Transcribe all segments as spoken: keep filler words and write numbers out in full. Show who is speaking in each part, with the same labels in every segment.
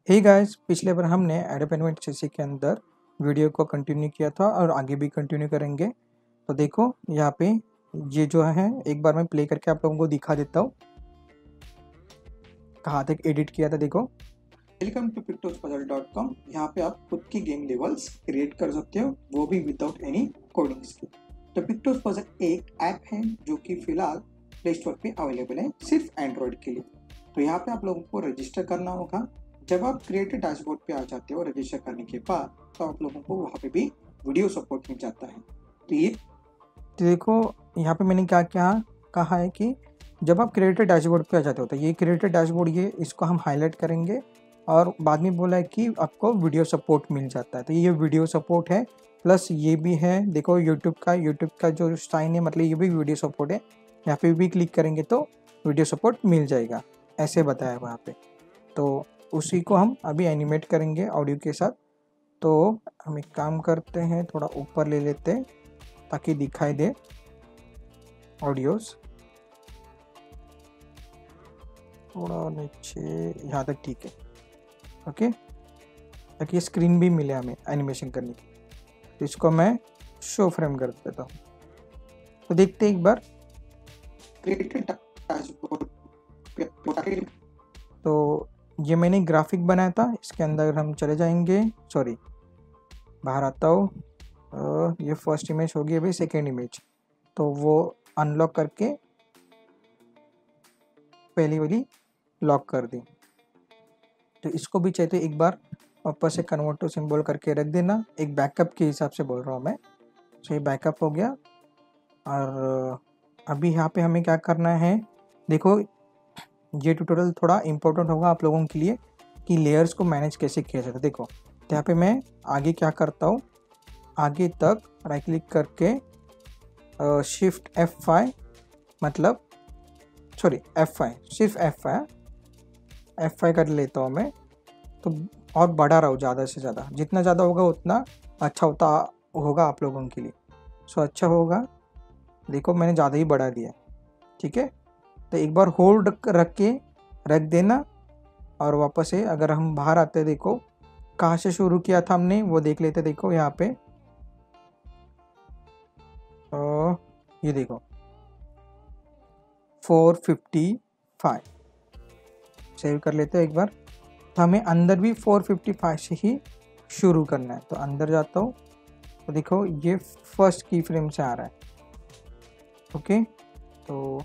Speaker 1: Hey guys, पिछले बार हमने adobe invent CC के अंदर वीडियो को कंटिन्यू किया था और आगे भी कंटिन्यू करेंगे। तो देखो यहाँ पे ये जो है एक बार मैं प्ले करके आप लोगों को दिखा देता हूँ कहाँ तक एडिट किया था। देखो, welcome to pictos puzzle dot com. यहाँ पे आप खुद की गेम लेवल्स क्रिएट कर सकते हो, वो भी विदाउट एनी कोडिंग स्किल। तो पिक्टोस पजल एक ऐप है जो कि फिलहाल प्ले स्टोर पे अवेलेबल है सिर्फ एंड्रॉयड के लिए। तो यहाँ पे आप लोगों को रजिस्टर करना होगा। जब आप क्रिएटेड डैशबोर्ड पे आ जाते हो रजिस्टर करने के बाद, तो आप लोगों को वहाँ पे भी वीडियो सपोर्ट मिल जाता है। तो ये तो देखो यहाँ पे मैंने क्या क्या कहा है कि जब आप क्रिएटेड डैशबोर्ड पे आ जाते हो तो ये क्रिएटेड डैशबोर्ड ये इसको हम हाईलाइट करेंगे और बाद में बोला है कि आपको वीडियो सपोर्ट मिल जाता है। तो ये वीडियो सपोर्ट है, प्लस ये भी है। देखो यूट्यूब का यूट्यूब का जो साइन है, मतलब ये भी वीडियो सपोर्ट है। यहाँ पे भी क्लिक करेंगे तो वीडियो सपोर्ट मिल जाएगा, ऐसे बताया वहाँ पे। तो उसी को हम अभी एनिमेट करेंगे ऑडियो के साथ। तो हम एक काम करते हैं, थोड़ा ऊपर ले लेते हैं ताकि दिखाई दे ऑडियोस। थोड़ा नीचे यहाँ तक, ठीक है, ओके, ताकि स्क्रीन भी मिले हमें एनिमेशन करने की। तो इसको मैं शो फ्रेम कर देता हूँ। तो देखते हैं एक बार। तो ये मैंने ग्राफिक बनाया था, इसके अंदर हम चले जाएंगे। सॉरी, बाहर आता हूँ। ये फर्स्ट इमेज होगी, अभी सेकेंड इमेज। तो वो अनलॉक करके पहली वाली लॉक कर दी। तो इसको भी चाहिए तो एक बार वापस से कन्वर्ट टू सिंबल करके रख देना, एक बैकअप के हिसाब से बोल रहा हूँ मैं। तो ये बैकअप हो गया। और अभी यहाँ पे हमें क्या करना है, देखो ये ट्यूटोरियल थोड़ा इम्पोर्टेंट होगा आप लोगों के लिए कि लेयर्स को मैनेज कैसे किया जाता है। देखो तो यहाँ पे मैं आगे क्या करता हूँ, आगे तक राइट क्लिक करके शिफ्ट एफ फाइव, मतलब सॉरी एफ फाइव, सिर्फ एफ फाइव एफ फाइव कर लेता हूँ मैं। तो और बढ़ा रहा हूँ ज़्यादा से ज़्यादा, जितना ज़्यादा होगा उतना अच्छा होता होगा आप लोगों के लिए। सो अच्छा होगा। देखो मैंने ज़्यादा ही बढ़ा दिया, ठीक है। तो एक बार होल्ड रख के रख देना और वापस से अगर हम बाहर आते, देखो कहाँ से शुरू किया था हमने वो देख लेते। देखो यहाँ पे ओ, ये देखो फोर फिफ्टी फाइव सेव कर लेते हैं एक बार। तो हमें अंदर भी फोर फिफ्टी फाइव से ही शुरू करना है। तो अंदर जाता हूँ तो देखो ये फर्स्ट की फ्रेम से आ रहा है, ओके। तो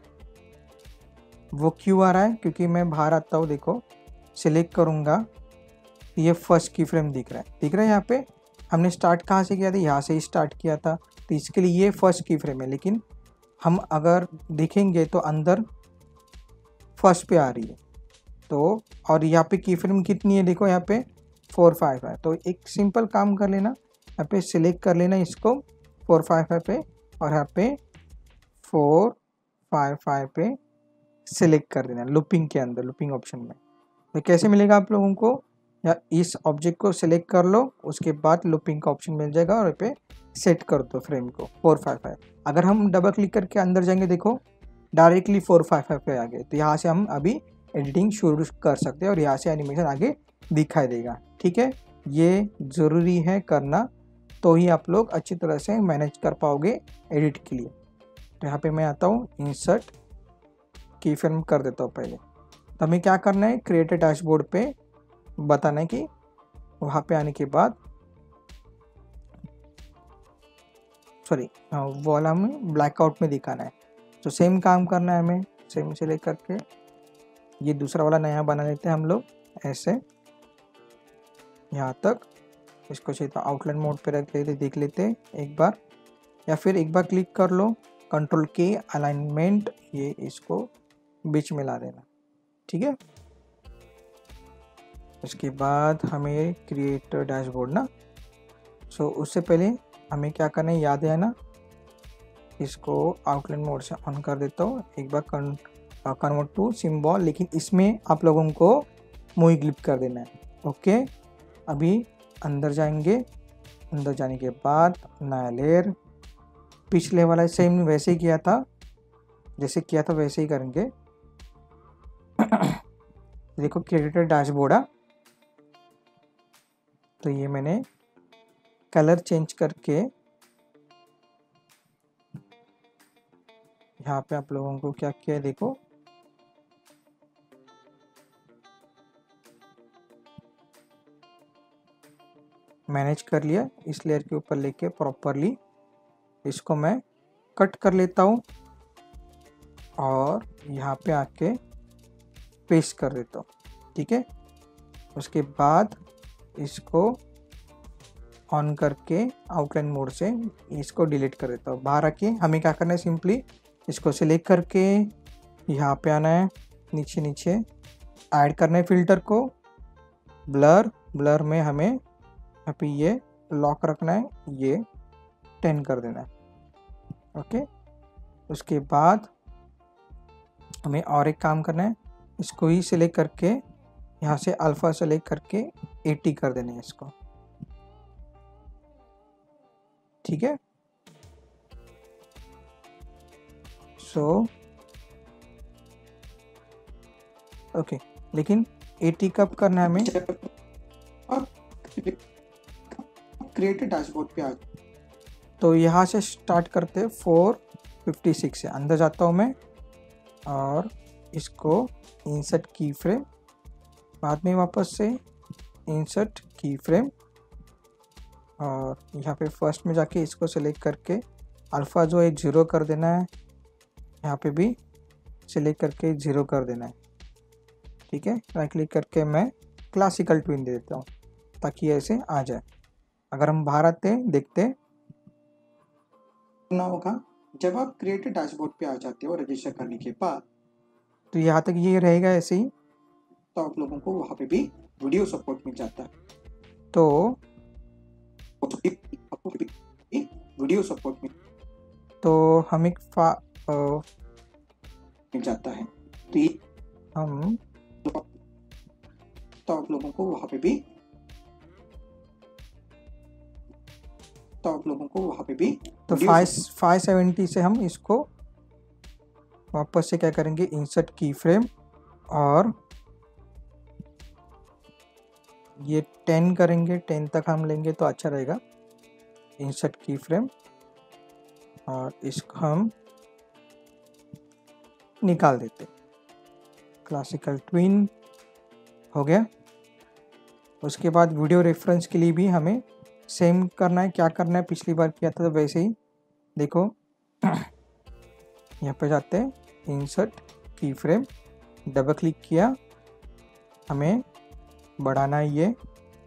Speaker 1: वो क्यों आ रहा है, क्योंकि मैं बाहर आता हूँ, देखो सिलेक्ट करूँगा, ये फर्स्ट की फ्रेम दिख रहा है दिख रहा है यहाँ पे। हमने स्टार्ट कहाँ से किया था, यहाँ से ही स्टार्ट किया था, तो इसके लिए ये फर्स्ट की फ्रेम है। लेकिन हम अगर देखेंगे तो अंदर फर्स्ट पे आ रही है। तो और यहाँ पे की फ्रेम कितनी है, देखो यहाँ पे फोर फाइव है। तो एक सिंपल काम कर लेना, यहाँ पे सिलेक्ट कर लेना इसको फोर फाइव फाइव पे, और यहाँ पे फोर फाइव फाइव पे सिलेक्ट कर देना लूपिंग के अंदर, लूपिंग ऑप्शन में। तो कैसे मिलेगा आप लोगों को, या इस ऑब्जेक्ट को सिलेक्ट कर लो, उसके बाद लूपिंग का ऑप्शन मिल जाएगा और पे सेट कर दो फ्रेम को फोर फाइव फाइव। अगर हम डबल क्लिक करके अंदर जाएंगे, देखो डायरेक्टली फोर फाइव फाइव पे आ गए। तो यहाँ से हम अभी एडिटिंग शुरू कर सकते हैं और यहाँ से एनिमेशन आगे दिखाई देगा, ठीक है। ये ज़रूरी है करना, तो ही आप लोग अच्छी तरह से मैनेज कर पाओगे एडिट के लिए। तो यहाँ पे मैं आता हूँ, इंसर्ट की फ्रेम कर देता हूँ पहले। तो हमें क्या करना है, क्रिएटेड डैशबोर्ड पे बताना है कि वहाँ पे आने के बाद, सॉरी वो वाला हमें ब्लैकआउट में दिखाना है। तो सेम काम करना है हमें, सेम से लेकर के ये दूसरा वाला नया बना लेते हैं हम लोग, ऐसे यहाँ तक। इसको चाहिए तो आउटलाइन मोड पे रख लेते, देख लेते एक बार, या फिर एक बार क्लिक कर लो कंट्रोल के अलाइनमेंट, ये इसको बीच में ला देना, ठीक है। उसके बाद हमें क्रिएट डैशबोर्ड ना, सो उससे पहले हमें क्या करना है याद है ना, इसको आउटलाइन मोड से ऑन कर देता हूँ एक बार, कन्वर्ट टू सिंबल। लेकिन इसमें आप लोगों को मूवी क्लिप कर देना है, ओके। अभी अंदर जाएंगे, अंदर जाने के बाद नया लेयर, पिछले वाला सेम वैसे ही किया था, जैसे किया था वैसे ही करेंगे। देखो क्रिएटेड डैशबोर्ड है, तो ये मैंने कलर चेंज करके यहाँ पे आप लोगों को क्या किया है देखो, मैनेज कर लिया। इस लेयर के ऊपर लेके प्रॉपरली इसको मैं कट कर लेता हूँ और यहाँ पे आके पेस्ट कर देता हूँ। ठीक है, उसके बाद इसको ऑन करके आउटलाइन मोड से इसको डिलीट कर देता हूँ। बाहर आके हमें क्या करना है, सिंपली इसको सिलेक्ट करके यहाँ पे आना है, नीचे नीचे ऐड करना है फिल्टर को, ब्लर ब्लर में हमें यहाँ पे ये लॉक रखना है, ये टेन कर देना है। ओके, उसके बाद हमें और एक काम करना है, इसको ही सिलेक्ट करके यहाँ से अल्फा सेलेक्ट करके एटी कर देना है इसको। ठीक है, सो ओके, लेकिन एटी कब करना है हमें, क्रिएटेड डैशबोर्ड पे आ, तो यहाँ से स्टार्ट करते फोर फिफ्टी सिक्स से अंदर जाता हूँ मैं और इसको इंसर्ट की फ्रेम, बाद में वापस से इंसर्ट की फ्रेम और यहाँ पे फर्स्ट में जाके इसको सेलेक्ट करके अल्फ़ा जो है ज़ीरो कर देना है, यहाँ पे भी सेलेक्ट करके ज़ीरो कर देना है। ठीक है, राइट क्लिक करके मैं क्लासिकल ट्विन दे देता हूँ ताकि ऐसे आ जाए। अगर हम बाहर आते हैं देखते ना होगा, जब आप क्रिएटेड डैशबोर्ड पे आ जाते हो रजिस्टर करने के बाद, तो यहाँ तक ये रहेगा ऐसे ही, तो आप लोगों को वहाँ पे भी वीडियो सपोर्ट मिल जाता है। तो वीडियो सपोर्ट में तो हमें फा मिल जाता है, तो ये हम तो आप लोगों को वहाँ पे भी तो आप लोगों को वहाँ पे भी तो फाइव फाइव सेवेंटी से हम इसको वापस से क्या करेंगे, इंसर्ट की फ्रेम और ये टेन करेंगे, टेन तक हम लेंगे तो अच्छा रहेगा। इंसर्ट की फ्रेम और इसको हम निकाल देते, क्लासिकल ट्विन हो गया। उसके बाद वीडियो रेफरेंस के लिए भी हमें सेम करना है। क्या करना है, पिछली बार किया था तो वैसे ही देखो, यहाँ पे जाते हैं, insert key frame, double click किया, हमें बढ़ाना है ये,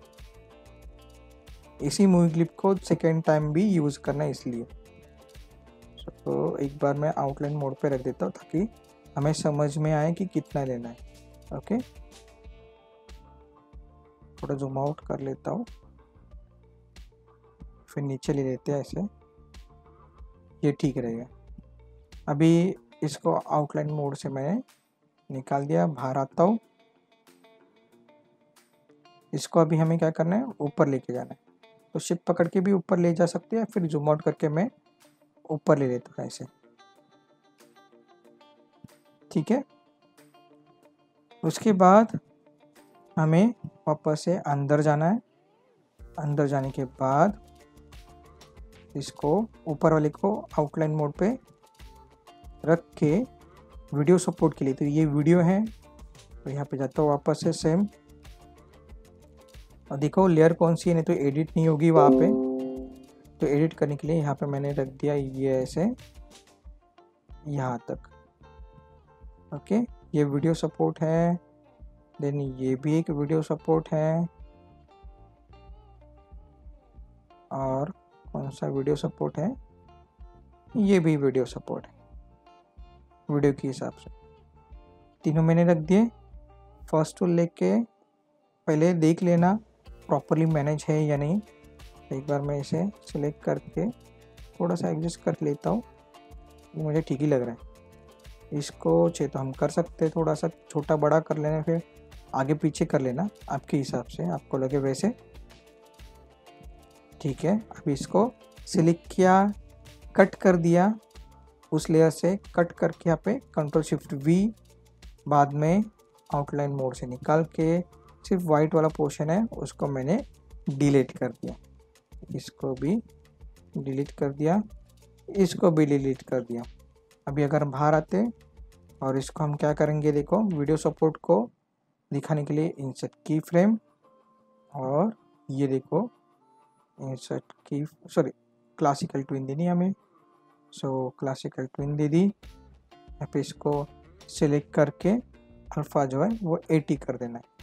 Speaker 1: इसी मूवी क्लिप को सेकेंड टाइम भी यूज़ करना है इसलिए। तो एक बार मैं आउटलाइन मोड पे रख देता हूँ ताकि हमें समझ में आए कि कितना लेना है। ओके, थोड़ा जूम आउट कर लेता हूँ, फिर नीचे ले लेते हैं ऐसे, ये ठीक रहेगा। अभी इसको आउटलाइन मोड से मैंने निकाल दिया, बाहर आता हूँ। इसको अभी हमें क्या करना है, ऊपर लेके जाना है, तो शिफ्ट पकड़ के भी ऊपर ले जा सकते हैं, फिर जूम आउट करके मैं ऊपर ले लेता हूँ ऐसे। ठीक है, उसके बाद हमें वापस से अंदर जाना है। अंदर जाने के बाद इसको ऊपर वाले को आउटलाइन मोड पे रख के वीडियो सपोर्ट के लिए, तो ये वीडियो है, तो यहाँ पे जाता हूँ वापस से सेम, और देखो लेयर कौन सी है, नहीं तो एडिट नहीं होगी वहाँ पे। तो एडिट करने के लिए यहाँ पे मैंने रख दिया ये ऐसे यहाँ तक। ओके, ये वीडियो सपोर्ट है, देन ये भी एक वीडियो सपोर्ट है, और कौन सा वीडियो सपोर्ट है, ये भी वीडियो सपोर्ट है वीडियो के हिसाब से। तीनों मैंने रख दिए। फर्स्ट टूल लेके पहले देख लेना प्रॉपरली मैनेज है या नहीं। एक बार मैं इसे सिलेक्ट करके थोड़ा सा एडजस्ट कर लेता हूँ, मुझे ठीक ही लग रहा है। इसको चाहे तो हम कर सकते हैं, थोड़ा सा छोटा बड़ा कर लेना, फिर आगे पीछे कर लेना आपके हिसाब से, आपको लगे वैसे। ठीक है, अब इसको सिलेक्ट किया, कट कर दिया, उस लेयर से कट करके यहाँ पे कंट्रोल शिफ्ट वी, बाद में आउटलाइन मोड से निकाल के सिर्फ वाइट वाला पोर्शन है उसको मैंने डिलीट कर दिया, इसको भी डिलीट कर दिया, इसको भी डिलीट कर दिया। अभी अगर हम बाहर आते और इसको हम क्या करेंगे, देखो वीडियो सपोर्ट को दिखाने के लिए इंसर्ट की फ्रेम, और ये देखो इंसर्ट की सॉरी क्लासिकल ट्विन देनी हमें, सो क्लासिकल ट्विन दे दी। यहाँ पे इसको सिलेक्ट करके अल्फ़ा जो है वो एटी कर देना है।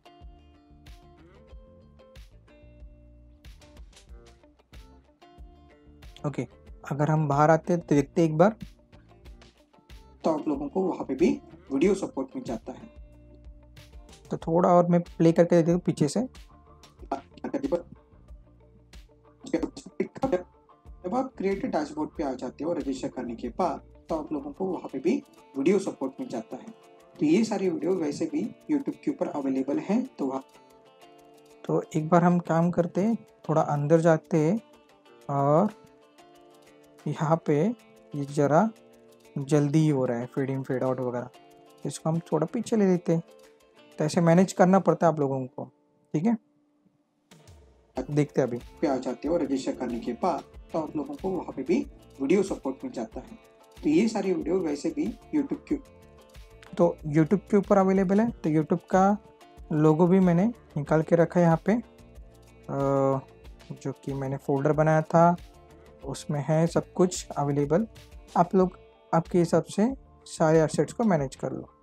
Speaker 1: ओके okay, अगर हम बाहर आते हैं तो देखते एक बार, तो आप लोगों को वहाँ पे भी वीडियो सपोर्ट मिल जाता है। तो थोड़ा और मैं प्ले करके देती हूँ पीछे से। जब आप क्रिएटर डैशबोर्ड पे आ जाते हो रजिस्टर करने के बाद, तो आप लोगों को वहाँ पे भी वीडियो सपोर्ट मिल जाता है। तो ये सारी वीडियो वैसे भी यूट्यूब के ऊपर अवेलेबल है। तो वहाँ तो एक बार हम काम करते, थोड़ा अंदर जाते और यहाँ पे ये ज़रा जल्दी ही हो रहा है फेड इन फेड आउट वगैरह, इसको हम थोड़ा पीछे ले लेते हैं। तो ऐसे मैनेज करना पड़ता है आप लोगों को, ठीक है। देखते हैं अभी पे आ जाते हो रजिस्टर करने के बाद, तो आप लोगों को वहाँ पे भी वीडियो सपोर्ट मिल जाता है। तो ये सारी वीडियो वैसे भी यूट्यूब के तो यूट्यूब के ऊपर अवेलेबल है। तो यूट्यूब का लोगो भी मैंने निकाल के रखा है यहाँ पे, जो कि मैंने फोल्डर बनाया था, उसमें है सब कुछ अवेलेबल। आप लोग आपके हिसाब से सारे एसेट्स को मैनेज कर लो।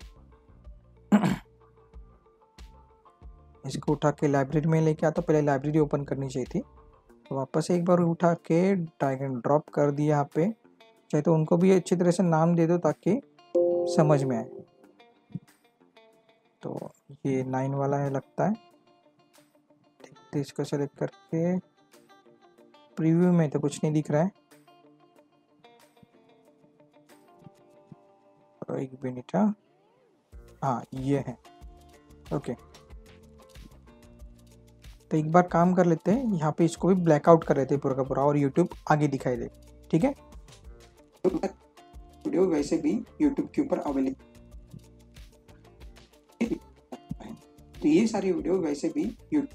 Speaker 1: इसको उठा के लाइब्रेरी में लेके आता, पहले लाइब्रेरी ओपन करनी चाहिए थी, तो वापस एक बार उठा के ड्रैग एंड ड्रॉप कर दिया यहाँ पे। चाहे तो उनको भी अच्छी तरह से नाम दे दो ताकि समझ में आए। तो ये नाइन वाला है लगता है, देखते इसको सेलेक्ट करके, प्रीव्यू में तो कुछ नहीं दिख रहा है, तो एक मिनट, हाँ ये है, ओके। तो एक बार काम कर लेते हैं, यहाँ पे इसको भी ब्लैकआउट कर लेते हैं पूरा का पूरा, और यूट्यूब आगे दिखाई दे, ठीक है। वीडियो वैसे भी यूट्यूब के ऊपर अवेलेबल, तो ये सारी वीडियो वैसे भी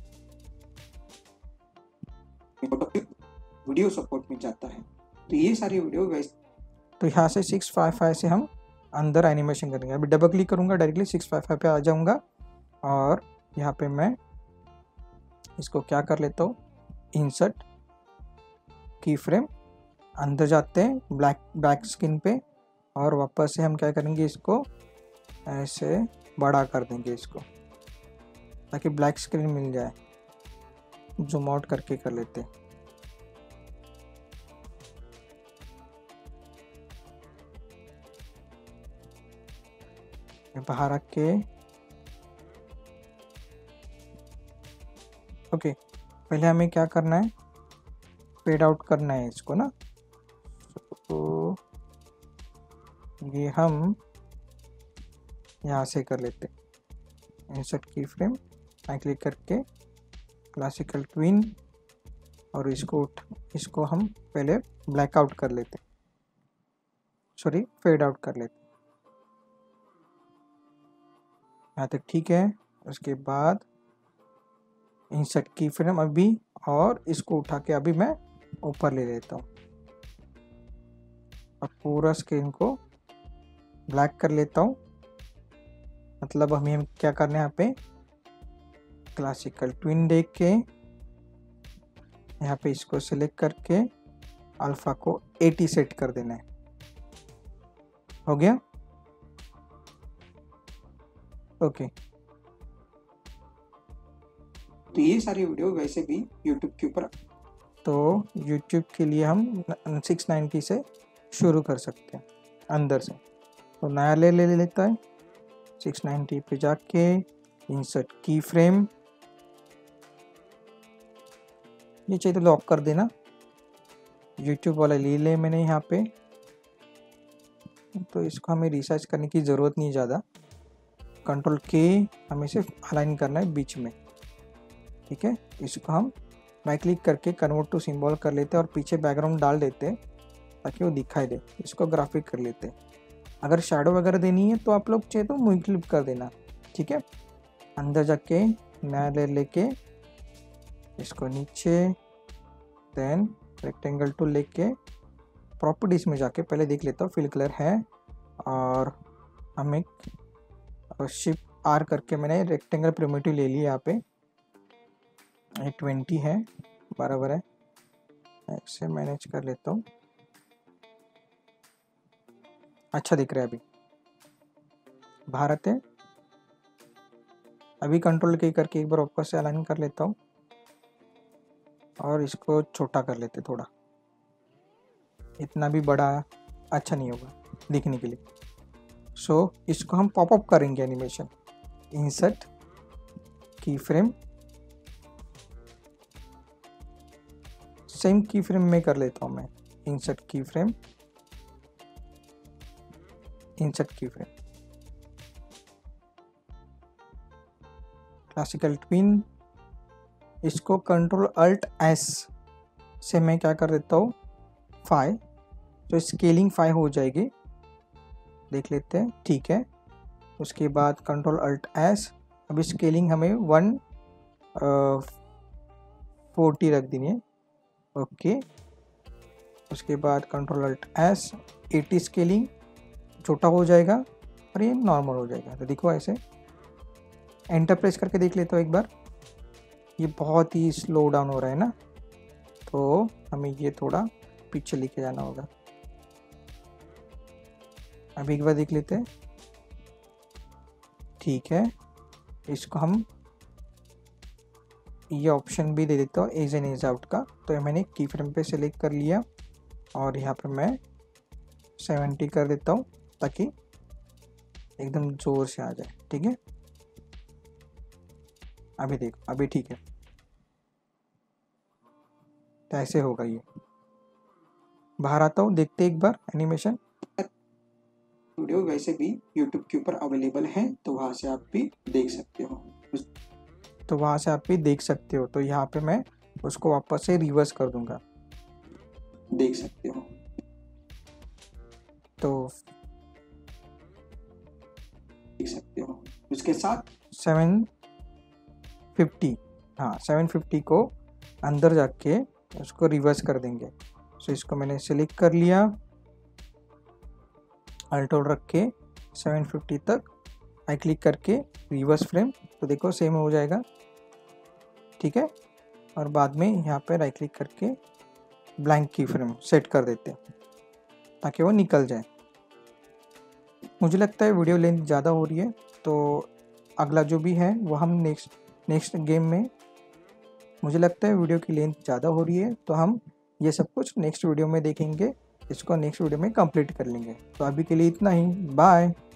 Speaker 1: वीडियो सपोर्ट मिल जाता है। तो ये सारी वीडियो वैसे, तो यहाँ से सिक्स फाइव फाइव से हम अंदर एनिमेशन करेंगे। अभी डबल क्लिक करूँगा, डायरेक्टली सिक्स फाइव फाइव पे आ जाऊँगा, और यहाँ पे मैं इसको क्या कर लेता हूँ, इंसर्ट की फ्रेम, अंदर जाते हैं ब्लैक बैक स्क्रीन पे, और वापस से हम क्या करेंगे, इसको ऐसे बड़ा कर देंगे इसको, ताकि ब्लैक स्क्रीन मिल जाए। जूम आउट करके कर लेते हैं, बाहर रख के, ओके। पहले हमें क्या करना है, फेड आउट करना है इसको ना, तो ये हम यहाँ से कर लेते हैं, insert key frame, right click करके क्लासिकल ट्विन, और इसको उठ इसको हम पहले ब्लैकआउट कर लेते, सॉरी फेड आउट कर लेते, यहाँ तक ठीक है। उसके बाद इंसर्ट की फ्रेम अभी, और इसको उठा के अभी मैं ऊपर ले लेता हूँ, अब पूरा स्क्रीन को ब्लैक कर लेता हूँ। मतलब हमें क्या करना है, यहाँ पे क्लासिकल ट्विन देख के यहाँ पे इसको सिलेक्ट करके अल्फा को एटी सेट कर देना है, हो गया, ओके। तो ये सारी वीडियो वैसे भी यूट्यूब के ऊपर, तो यूट्यूब के लिए हम सिक्स नाइन्टी से शुरू कर सकते हैं अंदर से। तो नया ले ले लेता है, सिक्स नाइन्टी पे जाके इंसर्ट की फ्रेम, ये चाहिए तो लॉक कर देना, यूट्यूब वाला ले ले मैंने यहाँ पे। तो इसको हमें रिसर्च करने की ज़रूरत नहीं ज़्यादा, कंट्रोल के हमें सिर्फ अलाइन करना है बीच में, ठीक है। इसको हम राइट क्लिक करके कन्वर्ट टू सिंबल कर लेते हैं, और पीछे बैकग्राउंड डाल देते हैं ताकि वो दिखाई दे। इसको ग्राफिक कर लेते हैं। अगर शैडो वगैरह देनी है तो आप लोग चाहे तो मूवी क्लिप कर देना, ठीक है। अंदर जाके नया लेयर लेके इसको नीचे, देन रेक्टेंगल टूल लेके प्रॉपर्टीज में जाके पहले देख लेता हूँ फिल कलर है, और हम एक शिफ्ट आर करके मैंने रेक्टेंगल प्रिमिटिव ले लिया। यहाँ पे ये ट्वेंटी है, बराबर है, ऐसे मैनेज कर लेता हूँ। अच्छा दिख रहा है। अभी भारत है, अभी कंट्रोल की करके एक बार वापस से अलाइन कर लेता हूँ और इसको छोटा कर लेते थोड़ा, इतना भी बड़ा अच्छा नहीं होगा दिखने के लिए। सो so, इसको हम पॉपअप करेंगे animation, insert key frame, same key frame में कर लेता हूँ मैं, insert key frame, insert key frame, classical tween. इसको कंट्रोल अल्ट एस से मैं क्या कर देता हूँ, फाइव, तो स्केलिंग फाइव हो जाएगी, देख लेते हैं, ठीक है। उसके बाद कंट्रोल अल्ट एस, अभी स्केलिंग हमें वन फोर्टी रख देनी है, ओके। उसके बाद control alt S, eighty scaling छोटा हो जाएगा और ये नॉर्मल हो जाएगा। तो देखो ऐसे एंटर प्रेस करके देख लेता हूँ एक बार, ये बहुत ही स्लो डाउन हो रहा है ना, तो हमें ये थोड़ा पीछे लेके जाना होगा। अभी एक बार देख लेते हैं, ठीक है। इसको हम ये ऑप्शन भी दे देता हूँ एज एन एज आउट का, तो ये मैंने की फ्रेम पे सेलेक्ट कर लिया और यहाँ पे मैं सेवेंटी कर देता हूँ ताकि एकदम जोर से आ जाए, ठीक है। अभी देखो, अभी ठीक है, तो ऐसे होगा। ये बाहर आता हूँ, देखते एक बार एनिमेशन। वीडियो वैसे भी यूट्यूब के ऊपर अवेलेबल है, तो वहाँ से आप भी देख सकते हो, तो वहाँ से आप भी देख सकते हो। तो यहाँ पे मैं उसको वापस से रिवर्स कर दूंगा, देख सकते हो। तो देख सकते हो उसके साथ सेवन फिफ्टी, हाँ सेवन फिफ्टी को अंदर जाके उसको रिवर्स कर देंगे। सो इसको मैंने सिलेक्ट कर लिया, अल्ट और रख के सेवन फिफ्टी तक आई क्लिक करके रिवर्स फ्रेम, तो देखो सेम हो जाएगा, ठीक है। और बाद में यहाँ पे राइट क्लिक करके ब्लैंक की फ्रेम सेट कर देते हैं ताकि वो निकल जाए। मुझे लगता है वीडियो लेंथ ज़्यादा हो रही है, तो अगला जो भी है वो हम नेक्स्ट नेक्स्ट गेम में, मुझे लगता है वीडियो की लेंथ ज़्यादा हो रही है, तो हम ये सब कुछ नेक्स्ट वीडियो में देखेंगे, इसको नेक्स्ट वीडियो में कंप्लीट कर लेंगे। तो अभी के लिए इतना ही, बाय।